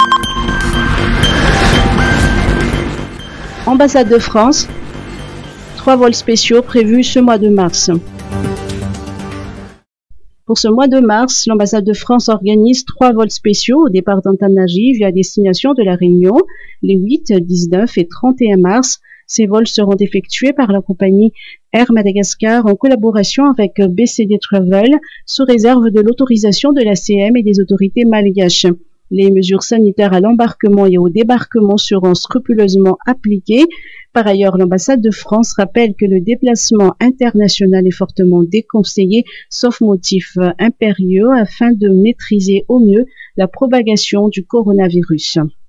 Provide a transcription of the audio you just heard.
Ambassade de France, 3 vols spéciaux prévus ce mois de mars. Pour ce mois de mars, l'ambassade de France organise 3 vols spéciaux au départ d'Antananarivo à destination de la Réunion, les 8, 19 et 31 mars. Ces vols seront effectués par la compagnie Air Madagascar en collaboration avec BCD Travel, sous réserve de l'autorisation de l'ACM et des autorités malgaches. Les mesures sanitaires à l'embarquement et au débarquement seront scrupuleusement appliquées. Par ailleurs, l'ambassade de France rappelle que le déplacement international est fortement déconseillé, sauf motif impérieux, afin de maîtriser au mieux la propagation du coronavirus.